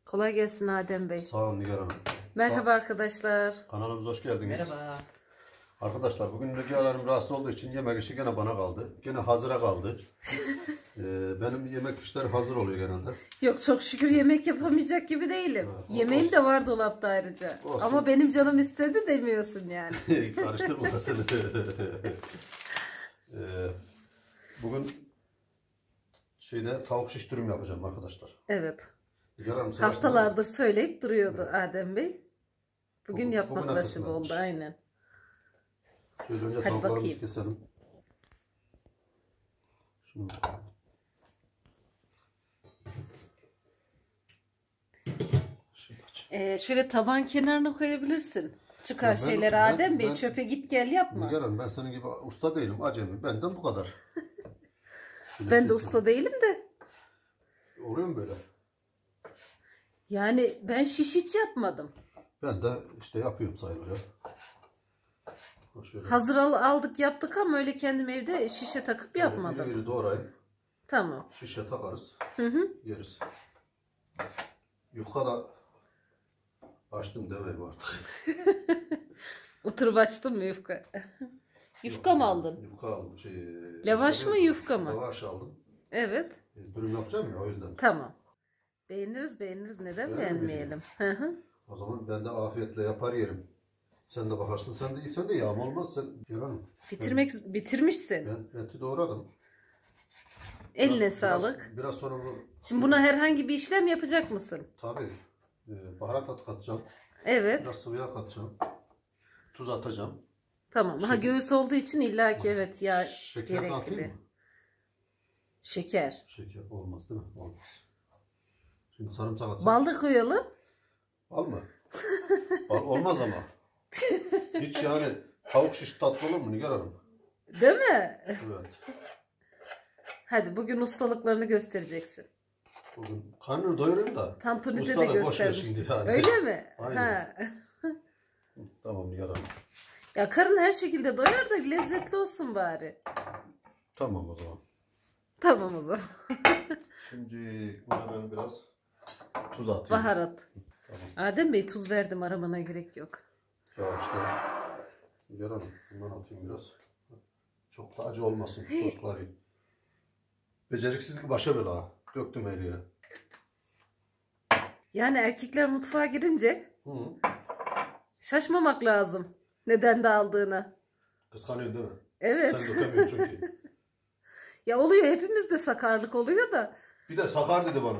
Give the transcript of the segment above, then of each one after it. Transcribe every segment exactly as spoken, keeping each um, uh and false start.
Kolay gelsin Adem Bey. Sağ olun Nigar Hanım. Merhaba arkadaşlar. Kanalımıza hoş geldiniz. Merhaba. Arkadaşlar bugün Nigar Hanım rahatsız olduğu için yemek işi gene bana kaldı. Gene hazıra kaldı. ee, benim yemek işleri hazır oluyor genelde. Yok çok şükür yemek yapamayacak gibi değilim. Ha, Yemeğim olsun. De var dolapta ayrıca. Olsun. Ama benim canım istedi demiyorsun yani. Karıştırmasın. ee, bugün şeyde tavuk şiş dürüm yapacağım arkadaşlar. Evet. Hanım, haftalardır söyleyip duruyordu evet. Adem Bey. Bugün, bugün yapmak bugün nasip oldu aynen. Şöyle önce hadi tavuklarımızı bakayım. Keselim. Şunu. Ee, şöyle taban kenarına koyabilirsin. Çıkar ya ben, şeyleri ben, Adem Bey. Ben, çöpe git gel yapma. Nigar Hanım, ben senin gibi usta değilim. Acemi. Benden bu kadar. Ben kesin. De usta değilim de. Oluyor mu böyle? Yani ben şiş hiç yapmadım. Ben de işte yapıyorum sayılır ya. Şöyle. Hazır al, aldık yaptık ama öyle kendim evde şişe takıp böyle yapmadım. İri iri doğrayayım. Tamam. Şişe takarız. Hı hı. Yeriz. Yufka da açtım demeyim artık. Oturup açtın mı yufka? Yufka mı aldın? Yufka aldım. Şey, lavaş mı yufka mı? Lavaş aldım. Evet. Dürüm yapacağım ya o yüzden. Tamam. Beğeniriz beğeniriz. Neden Öyle beğenmeyelim? Hı hı. O zaman ben de afiyetle yapar yerim. Sen de bakarsın. Sen de sen de yağım olmaz. Sen Hanım. Bitirmek ben, bitirmişsin. Ben eti doğradım. Eline biraz, sağlık. Biraz, biraz sonra bu. Şimdi buna herhangi bir işlem yapacak mısın? Tabii. Ee, baharat at katacağım. Evet. Biraz sıvı yağ katacağım. Tuz atacağım. Tamam. Ha göğüs olduğu için illaki evet ya şeker gerekli. Şeker. Şeker olmaz değil mi? Olmaz. Şimdi sarımsak atacağım. Bal da koyalım. Bal mı? Bal olmaz ama. Hiç yani tavuk şiş tatlı olur mu Nigar Hanım? Değil mi? Evet. Hadi bugün ustalıklarını göstereceksin. Bugün karnını doyurayım da. Tantunide de göstermiştim. Yani. Öyle mi? Aynen. Ha. Tamam Nigar Hanım. Ya karın her şekilde doyar da lezzetli olsun bari. Tamam o zaman. Tamam o zaman. Şimdi buna ben biraz tuz atayım. Baharat. Tamam. Adem Bey tuz verdim aramana gerek yok. Ya işte Nigar Hanım bundan atayım biraz. Çok da acı olmasın çocuklar yiyin. Beceriksizlik başa bela. Döktüm her yere. Yani erkekler mutfağa girince Hı. şaşmamak lazım. Neden de aldığına. Kıskanıyorsun değil mi? Evet. Sen dökemiyorsun çünkü. Ya oluyor hepimizde sakarlık oluyor da. Bir de sakar dedi bana.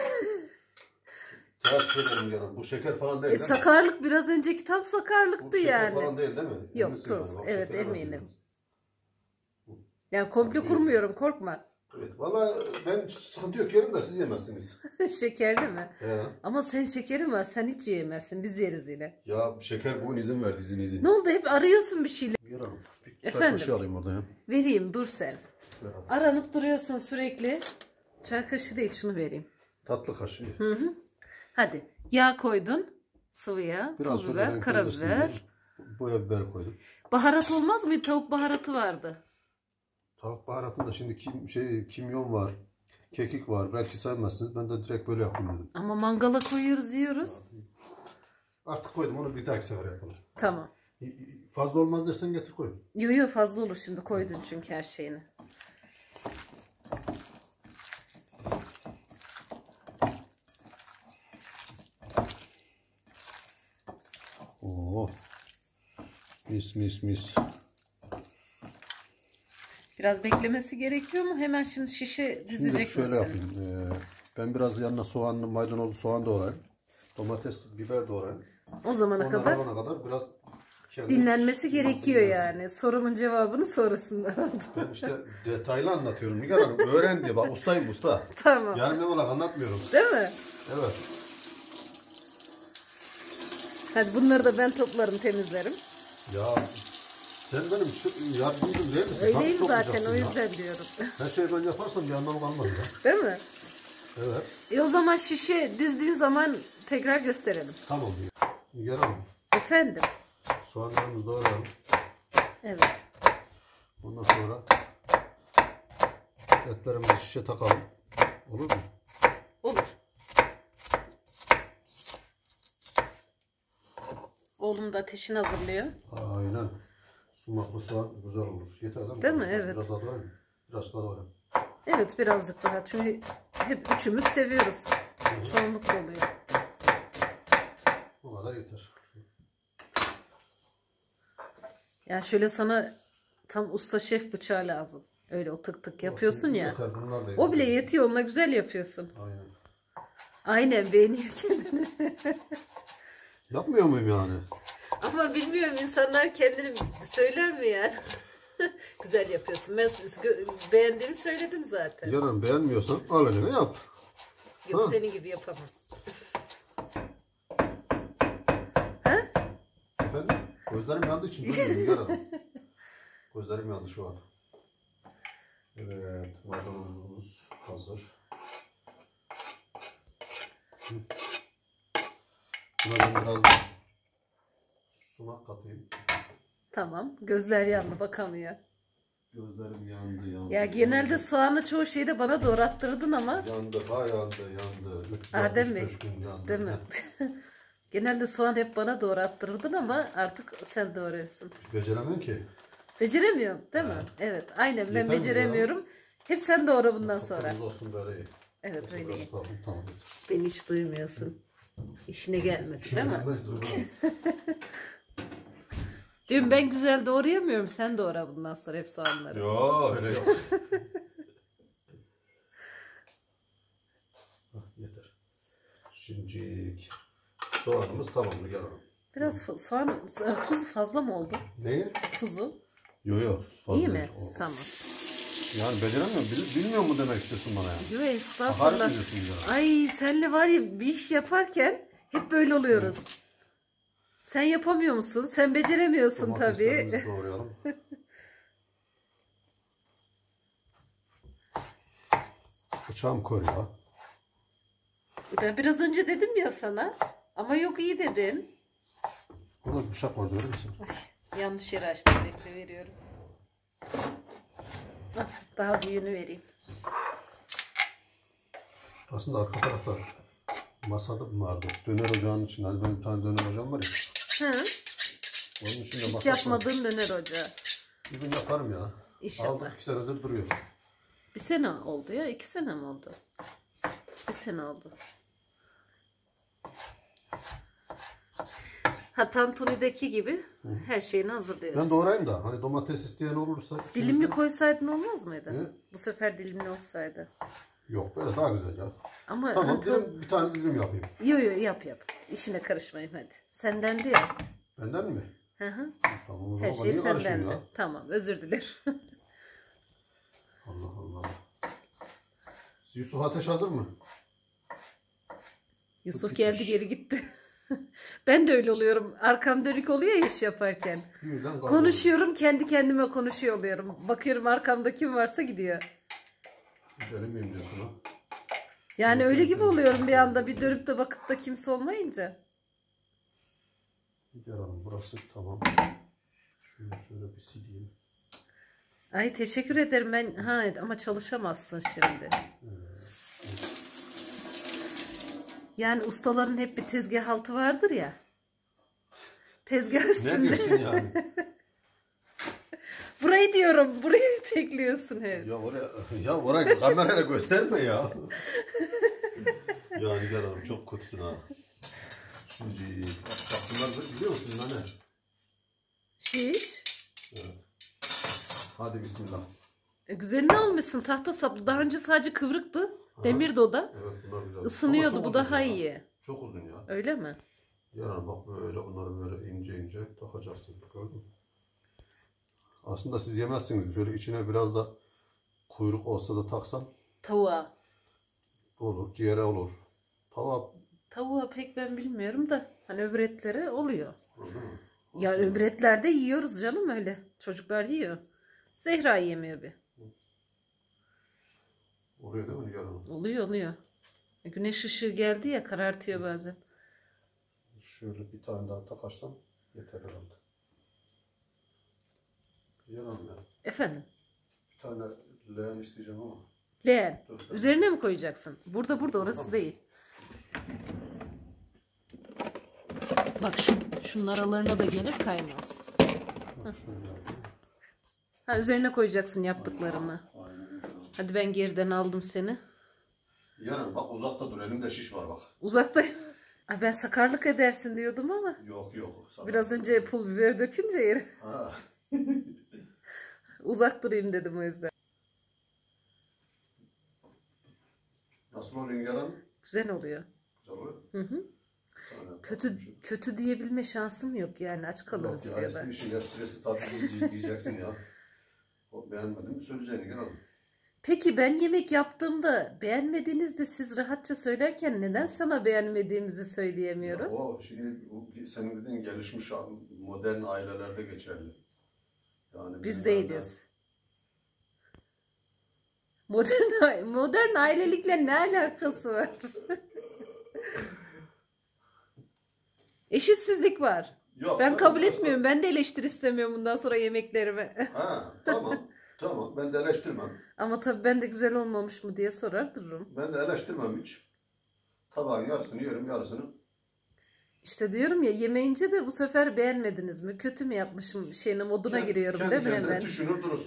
Ters söylerim canım. Bu şeker falan değil e, değil mi? Sakarlık biraz önceki tam sakarlıktı Bu şeker yani. falan değil değil mi? Yok Eminsin tuz. Yani. Evet eminim. Yani komple kurmuyorum korkma. Evet. Valla ben sıkıntı yok yerim de siz yemezsiniz. Şekerli mi? He. Ama sen şekerin var sen hiç yiyemezsin biz yeriz yine. Ya şeker bugün izin verdi izin izin. Ne oldu hep arıyorsun bir şeyler. Yaralım. Bir çay Efendim? kaşığı alayım orada ya. Vereyim dur sen. Yaralım. Aranıp duruyorsun sürekli. Çay kaşığı değil şunu vereyim. Tatlı kaşığı. Hı hı. Hadi yağ koydun. Sıvı yağ, biraz pul biber, karabiber. Boya biber koydum. Baharat olmaz mı? Tavuk baharatı vardı. Tavuk baharatında şimdi kim, şey, kimyon var. Kekik var. Belki sevmezsiniz. Ben de direkt böyle yapayım dedim. Ama mangala koyuyoruz yiyoruz. Artık koydum onu bir dahaki sefer yapalım. Tamam. Fazla olmaz dersen getir koy. Yo yo fazla olur şimdi koydun çünkü her şeyini. Oo. Mis mis mis. Biraz beklemesi gerekiyor mu? Hemen şimdi şişe dizecek misin? Şimdi şöyle yapayım. Ee, ben biraz yanına soğanlı, maydanozlu soğan doğrayayım. Domates, biber doğrayayım. O zamana Onlar kadar, kadar biraz dinlenmesi gerekiyor yani. Sorumun cevabını sonrasında aldım. Ben işte detaylı anlatıyorum. Nigar Hanım öğren diye bak ustayım usta. Tamam. Yarım yamalak anlatmıyorum. Değil mi? Evet. Hadi bunları da ben toplarım temizlerim. Ya sen benim yardımcım değil misin? Öyleyim zaten o yüzden ya. Diyorum. Her şeyi ben yaparsam bir anlamı kalmaz ya. Değil mi? Evet. E o zaman şişe dizdiğin zaman tekrar gösterelim. Tamam. Nigar Hanım. Efendim. Soğanlarımızı doğrayalım. Evet. Ondan sonra etlerimizi şişe takalım. Olur mu? Olur. Oğlum da ateşini hazırlıyor. Aynen. Sumaklı soğan güzel olur. Yeter değil mi? Değil mi? Evet. Biraz daha doğrayayım. Biraz daha doğrayayım. Evet, birazcık daha. Çünkü hep üçümüz seviyoruz. Evet. Çoğunlukla oluyor. Bu kadar yeter. Yani şöyle sana tam usta şef bıçağı lazım. Öyle o tık tık yapıyorsun Olsun, ya. yeter, bunlar da O bile yeter. yetiyor. Onunla güzel yapıyorsun. Aynen. Aynen, beğeniyor kendini. Yapmıyor muyum yani? Ama bilmiyorum, insanlar kendini söyler mi yani? Güzel yapıyorsun. Ben beğendiğimi söyledim zaten. Yarın beğenmiyorsan al eline yap. Yok, Ha. senin gibi yapamam. Ha? Efendim? Gözlerim yandığı için duymuyorum yarın. Gözlerim yandı şu an. Evet, maydanozumuz hazır. Hı. Buna ben biraz da sumak katayım. Tamam. Gözler yandı, bakamıyor. Gözlerim yandı, yandı. Ya genelde yandı. soğanı çoğu şeyde bana doğrattırdın ama. Yandı, ha yandı, yandı. Ha, değil mi? üç yüz altmış beş gün yandı. Değil mi? Genelde soğan hep bana doğrattırdın ama artık sen doğruyorsun. Beceremem ki. Beceremiyorum değil Ha. mi? Evet. Aynen, ben Yeter mi beceremiyorum. Hep sen doğra bundan sonra. Kıpkırmızı olsun böyle iyi. Evet, Olsun öyle biraz iyi. daha, tamam. Beni hiç duymuyorsun. İşine gelmedi değil mi? Diyorum ben güzel doğrayamıyorum. Sen doğra bundan sonra hep soğanları. Yo öyle yok. Hah, yeter. Şimdilik soğanımız tamam mı yarın? Biraz fa- soğan, tuzu fazla mı oldu? Neyi? Tuzu. Yo yo. fazla İyi mi? değil. O- Tamam. Yani beceremiyorum. Bil, bilmiyor mu demek istiyorsun bana yani? Yo, Hakaret estağfurullah. ediyorsun ya. Ay, senle var ya, bir iş yaparken hep böyle oluyoruz. Sen yapamıyor musun? Sen beceremiyorsun tabii. Domateslerimizi doğrayalım. Bıçağım kör ya. Ben biraz önce dedim ya sana. Ama yok, iyi dedin. Burada bir bıçak var görüyor musun? Ay, yanlış yere açtım. Bekle, veriyorum. Ah, daha büyüğünü vereyim. Aslında arka tarafta masada mı vardı? Döner ocağının içinde. Hani benim bir tane döner ocağım var ya. Hı. Onun içinde Hiç masa yapmadığın döner ocağı. Bir gün yaparım ya. İnşallah. Aldık iki senedir duruyor. Bir sene oldu ya. iki sene mi oldu? Bir sene oldu. Ha, Tantuni'deki gibi her şeyini hazırlıyoruz. Ben doğrayayım da hani domates isteyen olursa. Dilimli içinizde- koysaydın olmaz mıydı? Ne? Bu sefer dilimli olsaydı. Yok böyle daha güzel ya. Ama Tamam hani to- dilim, bir tane dilim yapayım. yo yo, yap yap. İşine karışmayayım hadi. Sendendi ya. Benden mi? Hı hı. Tamam o Her zaman şey niye karışayım sendendi. ya? Tamam, özür dilerim. Allah Allah. Yusuf Ateş hazır mı? Yusuf geldi, geri gitti. Ben de öyle oluyorum. Arkam dönük oluyor ya iş yaparken. Birden kayboldu. Konuşuyorum, kendi kendime konuşuyor oluyorum. Bakıyorum arkamda kim varsa gidiyor. Benim miyim diyorsun ha? Yani Evet, öyle evet, gibi evet. oluyorum bir anda, bir dönüp de bakıp da kimse olmayınca. Gel hanım burası tamam. Şunu şöyle bir sileyim. Ay, teşekkür ederim ben. Ha, ama çalışamazsın şimdi. Yani ustaların hep bir tezgah altı vardır ya. Tezgah Ne üstünde. diyorsun yani? Burayı diyorum. Burayı tekliyorsun hep. Ya oraya, ya oraya kamerayla gösterme ya. Yani gel hanım çok kötüsün ha. Şimdi bak, bak bunlar da biliyor musun lan ne? Şiş. Evet. Hadi bismillah. E, güzelini almışsın, tahta saplı. Daha önce sadece kıvrıktı. Demirdi o da. Evet bunlar güzel. Isınıyordu, Ama çok bu uzun daha ya. iyi. Çok uzun ya. Öyle mi? Yani bak böyle bunları böyle ince ince takacaksın. Gördün mü? Aslında siz yemezsiniz. Şöyle içine biraz da kuyruk olsa da taksan Tavuğa. olur. Ciğere olur. Tava Tavuğa pek ben bilmiyorum da hani öbür etleri oluyor. değil mi? Yani öbür etlerde yiyoruz canım öyle. Çocuklar yiyor. Zehra yemiyor bir. Oluyor değil mi Nigar Hanım? Oluyor oluyor. E, Güneş ışığı geldi ya, karartıyor bazen. Şöyle bir tane daha takarsam yeter herhalde. Nigar Hanım ya. Efendim? Bir tane leğen isteyeceğim ama. Leğen. Dur, dur. Üzerine mi koyacaksın? Burada burada, orası Tamam. değil. Bak şu, şunun aralarına da gelir, kaymaz. Ha, üzerine koyacaksın yaptıklarını. Hadi ben geriden aldım seni. Yarın bak uzakta dur, elimde şiş var bak. Uzakta. Ay ben sakarlık edersin diyordum ama. Yok yok. Sakar. Biraz önce pul biber dökünce yere. Ha. Uzak durayım dedim o yüzden. Nasıl oluyor yarın? Güzel oluyor. Güzel oluyor. Hı hı. Aynen, Kötü kötü diyebilme şansım yok yani, aç kalırız yok ya, ya da. eski bir şey ya, stresi tatlı diyeceksin ya. O beğenmedin mi söyleyeceğini gel oğlum. Peki ben yemek yaptığımda beğenmediğinizde siz rahatça söylerken neden sana beğenmediğimizi söyleyemiyoruz? Ya o şimdi o, senin dediğin gelişmiş modern ailelerde geçerli. Yani Biz bilmem değiliz. Modern, modern ailelikle ne alakası var? Eşitsizlik var. Yok, Ben canım, kabul asla. etmiyorum. Ben de eleştiri istemiyorum bundan sonra yemeklerime. Ha, tamam. Tamam. Ben de eleştirmem. Ama tabii ben de güzel olmamış mı diye sorar dururum. Ben de eleştirmem hiç. Tabağın yarısını yerim, yarısını. İşte diyorum ya, yemeyince de bu sefer beğenmediniz mi? Kötü mü yapmışım şeyine moduna Kendi- giriyorum kendi değil mi kendine hemen? düşünür durursun.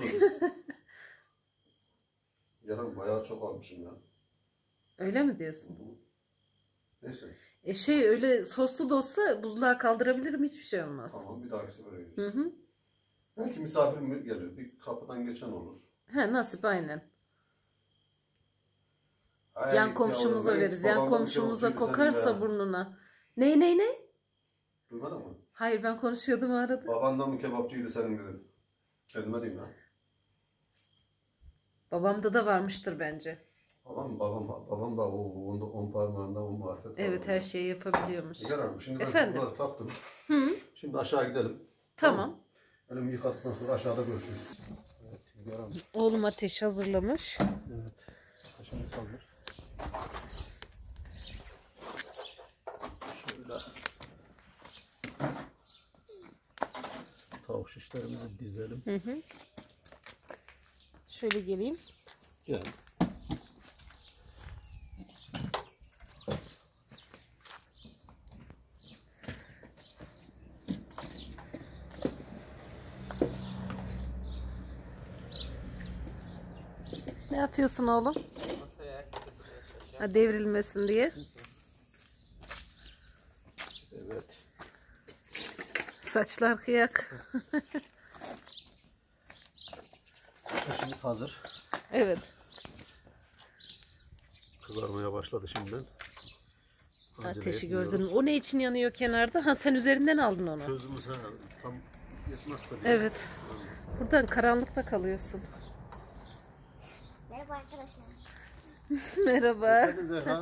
Yarın bayağı çok almışım ya. Öyle mi diyorsun? Neyse. E şey, öyle soslu da olsa buzluğa kaldırabilirim, hiçbir şey olmaz. Tamam, bir dahaki sefere Hı gideceğiz. hı. Belki misafirim geliyor. Bir kapıdan geçen olur. He, nasip aynen. Ay, Yan komşumuza yavrum, veririz. ben Yan babamdan komşumuza çok büyük kokarsa senin ya. burnuna. Ney ney ney? Duymadın mı? Hayır, ben konuşuyordum o arada. Babandan mı kebapçıydı senin dedim. Kendime diyeyim ya. Babamda da varmıştır bence. Babam, babam, babam da o onda on parmağında on marifet var. Evet, her şeyi yapabiliyormuş. Nigar Hanım, şimdi ben Efendim? bunları taktım. Hı, Şimdi aşağı gidelim. tamam. Elimi yıkadıktan sonra aşağıda görüşürüz. Evet, Nigar Hanım. Oğlum ateş hazırlamış. Evet. Ateşimiz hazır. Şöyle. Tavuk şişlerimizi dizelim. Hı hı. Şöyle geleyim. Gel. Ne yapıyorsun oğlum? Ha, devrilmesin diye. Evet. Saçlar kıyak. Ateşimiz hazır. Evet. Kızarmaya başladı şimdiden. Acele Ateşi etmiyoruz. gördün mü? O ne için yanıyor kenarda? Ha, sen üzerinden aldın onu. Közümüz ha, tam yetmezse diye. Evet. Buradan karanlıkta kalıyorsun. Merhaba arkadaşlar. Merhaba. Hadi Zehra.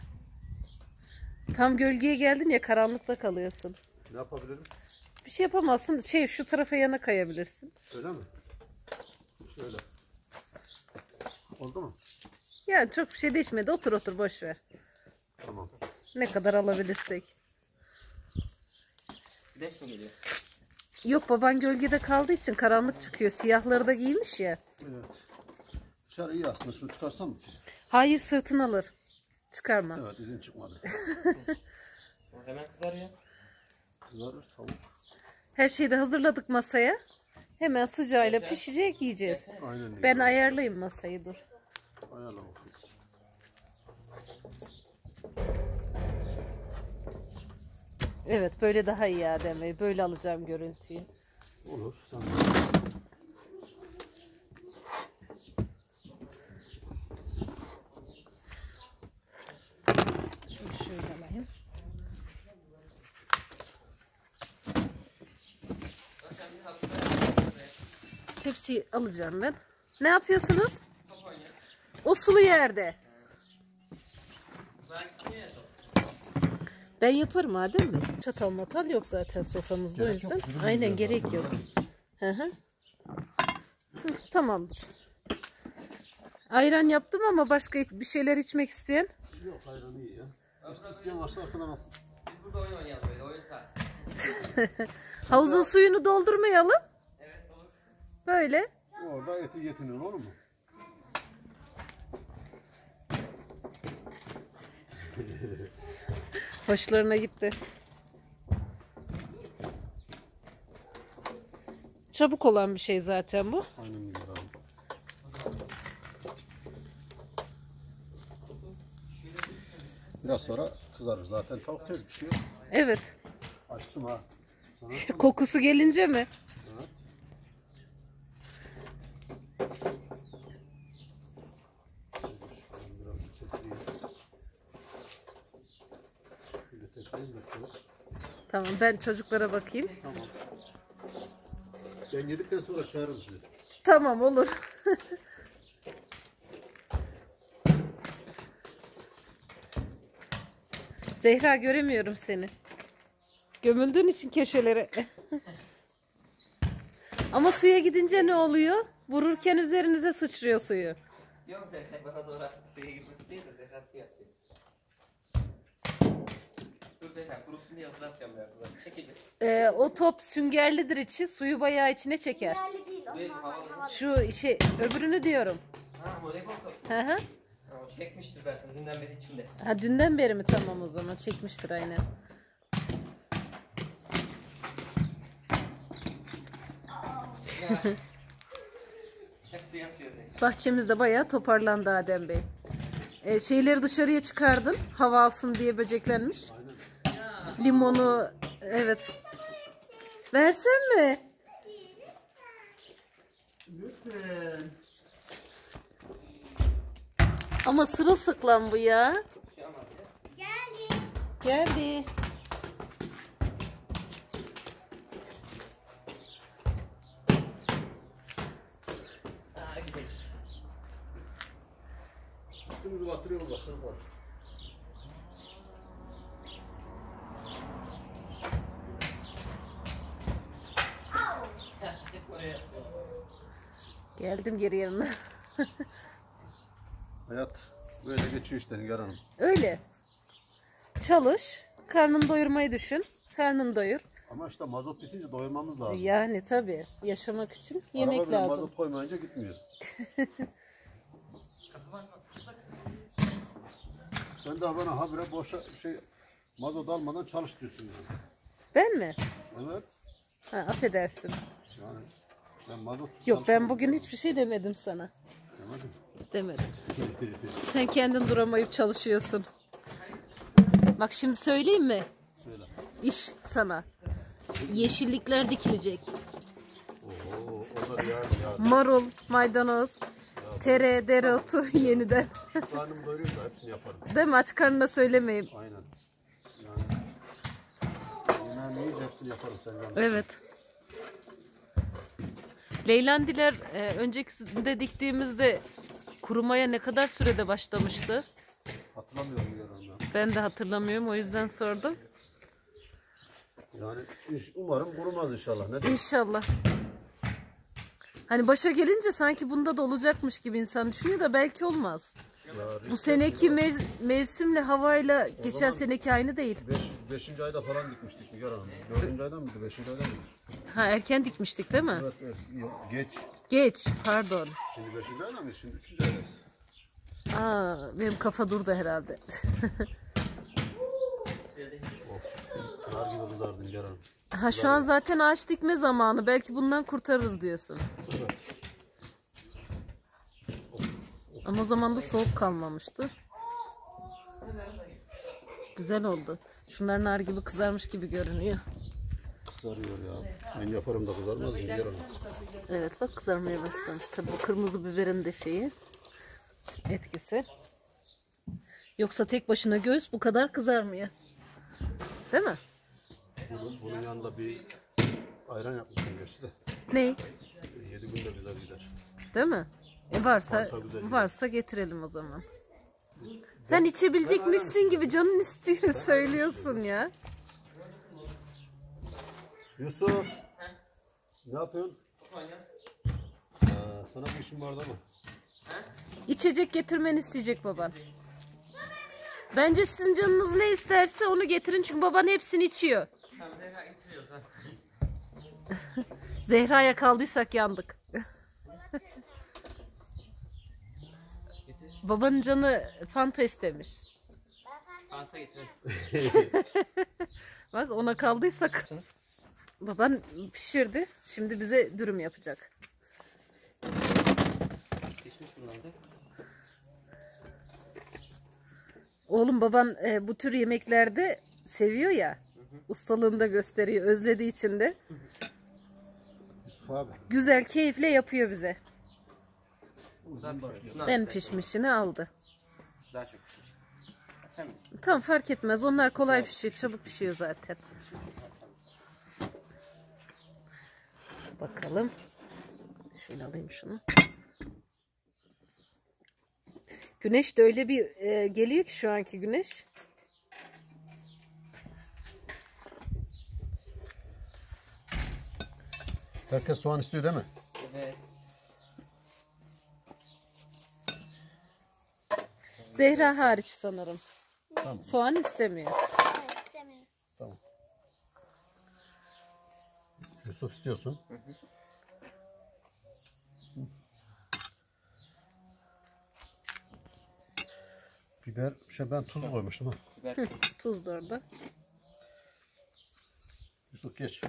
Tam gölgeye geldin ya, karanlıkta kalıyorsun. Ne yapabilirim? Bir şey yapamazsın. Şey, şu tarafa yana kayabilirsin. Şöyle mi? Şöyle. Oldu mu? Yani çok bir şey değişmedi. Otur otur, boş ver. Tamam. Ne kadar alabilirsek. Güneş mi geliyor? Yok, baban gölgede kaldığı için karanlık çıkıyor. Siyahları da giymiş ya. Evet. Dışarı iyi aslında. Şunu çıkarsam mı? Hayır, sırtını alır. Çıkarma. Evet, izin çıkmadı. O hemen kızarıyor. Kızarır tavuk. Her şeyi de hazırladık masaya. Hemen sıcağıyla pişecek, yiyeceğiz. Aynen. Ben ayarlayayım masayı, dur. Ayarla bakalım. Evet, böyle daha iyi Adem Bey. Böyle alacağım görüntüyü. Olur. Sen Şunu şöyle alayım. Tepsiyi alacağım ben. Ne yapıyorsunuz? O sulu yerde. Ben yaparım Adem Bey. Çatal matal yok zaten soframızda, o yüzden. Aynen, gerek yok. Hı hı. Hı, tamamdır. Ayran yaptım ama başka bir şeyler içmek isteyen. yok, ayran iyi ya. İsteyen varsa arkadan al. Biz burada oyun oynayalım böyle oyun saat. Havuzun suyunu doldurmayalım. Evet olur. Böyle. Orada eti getirin, olur mu? Hoşlarına gitti. Çabuk olan bir şey zaten bu. Aynen Nigar Hanım. Biraz sonra kızarır. Zaten tavuk tez pişiyor. Evet. Açtım ha. Sana Kokusu gelince mi? evet. Şöyle biraz çekeyim. Şöyle tekrarlayayım da kız. Tamam, ben çocuklara bakayım. Tamam. Ben yedikten sonra çağırırım sizi. Tamam, olur. Zehra, göremiyorum seni. Gömüldüğün için köşelere. Ama suya gidince ne oluyor? Vururken üzerinize sıçrıyor suyu. Diyorum zaten bana doğru suya gitmesi değil de Zehra suya atıyor. Dur Zehra kurusun diye hatırlatacağım ya. Çekildi. Ee, o top süngerlidir içi. Suyu bayağı içine çeker. Yerli değil. O Değil, normal, havalı. havalı. Şu şey, öbürünü diyorum. Ha voleybol topu. Hı hı. Ha, o çekmiştir zaten dünden beri içinde. Ha, dünden beri mi? Tamam, o zaman çekmiştir aynen. Ya. Hep suya atıyor Zehra. Bahçemizde bayağı toparlandı Adem Bey. Ee, şeyleri dışarıya çıkardın. Hava alsın diye böceklenmiş. Aynen. Limonu, evet. Versen mi? Lütfen. Ama sırılsıklam bu ya. Bir şey olmaz ya. Geldi. Geldi. Aa gidelim. Üstümüzü batırıyoruz bak. Şunu bak. Heh, hep oraya yapıyor. Geldim geri yerine. Hayat böyle geçiyor işte Nigar Hanım. Öyle. Çalış. Karnını doyurmayı düşün. Karnını doyur. Ama işte mazot bitince doyurmamız lazım. Yani tabii. Yaşamak için yemek Araba bile lazım. mazot koymayınca gitmiyor. Kapı var mı? Sen de bana habire boşa şey mazot almadan çalış diyorsun yani. Ben mi? Evet. Ha, affedersin. Yani ben mazot Yok, ben bugün hiçbir şey demedim sana. Demedim. Demedim. Sen kendin duramayıp çalışıyorsun. Bak şimdi söyleyeyim mi? Söyle. İş sana. Yeşillikler dikilecek. Oo, o da yani ya. Marul, maydanoz, tere, dereotu yeniden. Karnım doyuruyor da hepsini yaparım. Değil mi? Aç karnına söylemeyeyim. Aynen. Yani yemeğimi yiyince hepsini yaparım senden. Evet. Leylandiler e, öncekisinde diktiğimizde kurumaya ne kadar sürede başlamıştı? Hatırlamıyorum Nigar Hanım ya. Ben de hatırlamıyorum, o yüzden sordum. Yani iş, umarım kurumaz inşallah. Ne diyeyim? İnşallah. Hani başa gelince sanki bunda da olacakmış gibi insan düşünüyor da belki olmaz. Ya, Bu seneki mev- mevsimle havayla geçen zaman- seneki aynı değil. beş, beşinci ayda falan dikmiştik Nigar Hanım. Dördüncü aydan mıydı? Beşinci aydan mıydı? Ha, erken dikmiştik değil mi? Evet, evet. Yok, geç. Geç, pardon. Şimdi beşinci ayda mıyız? Şimdi üçüncü aydayız. Aa, benim kafa durdu herhalde. Of. Nar gibi kızardı Nigar Hanım. Ha, şu an zaten ağaç dikme zamanı. Belki bundan kurtarırız diyorsun. Evet. Ama o zaman da soğuk kalmamıştı. Güzel oldu. Şunlar nar gibi kızarmış gibi görünüyor. Kızarıyor ya. Ben yaparım da kızarmaz mı Nigar Hanım? Evet, bak kızarmaya başlamış. Tabii bu kırmızı biberin de şeyi, etkisi. Yoksa tek başına göğüs bu kadar kızarmıyor. Değil mi? Bunun, bunun yanında bir ayran yapmışsın gerçi de. Ne? Yedi günde güzel gider. Değil mi? E varsa Fanta güzel gider. varsa getirelim o zaman. Sen içebilecekmişsin gibi canın istiyor söylüyorsun ya. Yusuf. Ne yapıyorsun? Oynuyoruz. Aa, sana bir işim vardı ama. Ha? İçecek getirmeni isteyecek baban. Bence sizin canınız ne isterse onu getirin çünkü baban hepsini içiyor. Tamam Zehra getiriyoruz ha. Zehra'ya kaldıysak yandık. Getir. Babanın canı Fanta istemiş. Ansa getirelim. Bak ona kaldıysak. Baban pişirdi. Şimdi bize dürüm yapacak. Pişmiş bunlar da. Oğlum baban e, bu tür yemeklerde seviyor ya. Hı hı. Ustalığını da gösteriyor. Özlediği için de. Yusuf abi. Güzel, keyifle yapıyor bize. Şunlar En da- pişmişini aldı. Daha çok pişmiş. Sen misin? Tam fark etmez. Onlar kolay pişiyor. Çabuk pişiyor zaten. Bakalım. Şöyle alayım şunu. Güneş de öyle bir e, geliyor ki şu anki güneş. Herkes soğan istiyor değil mi? Evet. Zehra hariç sanırım. Tamam. Soğan istemiyor. Evet, istemiyorum. Tamam. Yusuf istiyorsun. Hı hı. Biber, şey ben tuz koymuştum ha. Biber. Tuz da orada. Yusuf geç.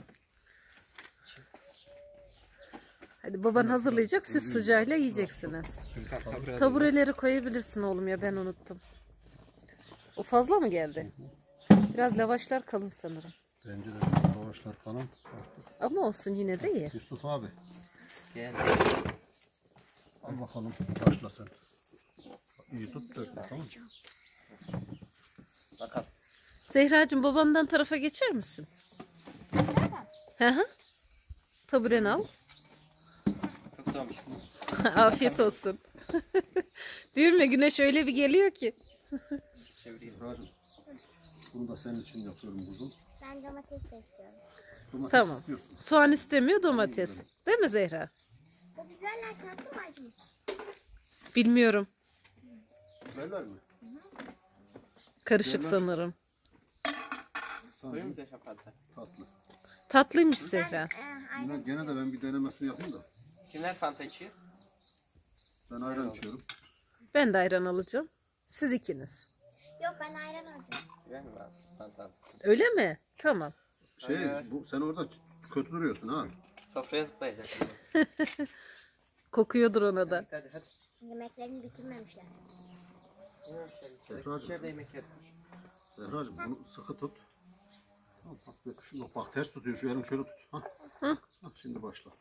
Hadi baban hazırlayacak. Siz sıcağıyla yiyeceksiniz. Tabureleri koyabilirsin oğlum ya, ben unuttum. O fazla mı geldi? Biraz lavaşlar kalın sanırım. Bence de lavaşlar falan. Ama olsun, yine de iyi. Yusuf abi Gel. al bakalım başla sen. İyi tut dökme tamam mı? Bakalım. Zehracığım, babandan tarafa geçer misin? Hı hı. Tabureni al. Çok zormuş. Afiyet olsun. Diyorum ya, güneş öyle bir geliyor ki. Çevireyim. Zehracığım, bunu da senin için yapıyorum kuzum. Ben domates de istiyorum. Domates Tamam. istiyorsun. Soğan istemiyor, domates. Değil mi Zehra? Bu biberler tatlı mı acı mı? Bilmiyorum. Biberler mi? Karışık Biberler. sanırım. Koyayım mı Zeşan Fanta? Tatlı. Tatlıymış Zehra. Ee, ayran Yine, gene de ben bir denemesini yapayım da. Kimler Fanta içiyor? Ben ayran içiyorum. Ben de ayran alacağım. Siz ikiniz. Yok, ben ayran alacağım. Biber mi var? Fanta. Öyle mi? Tamam. Şey, Hayır. bu, sen orada ç- kötü duruyorsun ha. Sofraya zıplayacak. Kokuyordur ona da. Hadi hadi. Yemeklerini bitirmemişler. Zehracığım. İçeride yemek yedik. Zehracığım bunu sıkı tut. Bak, bak, şunu, bak ters tutuyor, şu elini şöyle tut. Ha. Hı. Ha, şimdi başla.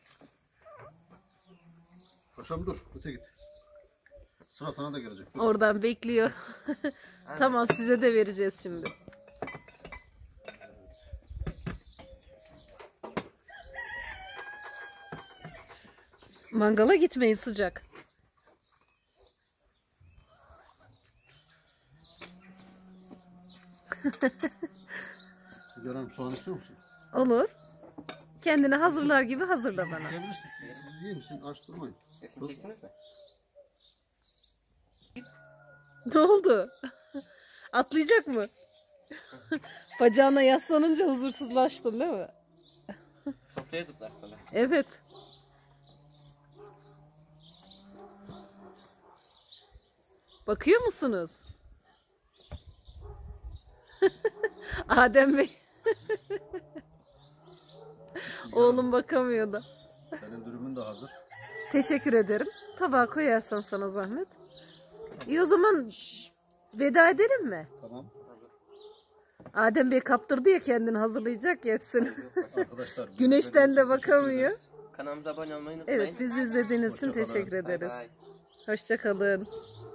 Paşam dur, öte git. Sıra sana da gelecek. Dur. Oradan bekliyor. Tamam, size de vereceğiz şimdi. Mangala gitmeyin, sıcak. Sigaranın soğan istiyor musun? Olur. Kendini hazırlar gibi hazırla bana. Yiyebilirsin. Siz yiyin misin? Açtırmayın. Resim çektiniz mi? Ne oldu? Atlayacak mı? Bacağına yaslanınca huzursuzlaştın değil mi? Sofraya zıplar sonra. Evet. Bakıyor musunuz? Adem Bey. Oğlum bakamıyor da. Senin dürümün de hazır. Teşekkür ederim. Tabağa koyarsan sana zahmet. İyi, o zaman veda edelim mi? Tamam. Adem Bey kaptırdı ya, kendini hazırlayacak ya hepsini. Arkadaşlar. Güneşten de bakamıyor. Kanalımıza abone olmayı unutmayın. Evet, bizi izlediğiniz için Hoşça kalın. teşekkür Bay ederiz. bay. Hoşça kalın.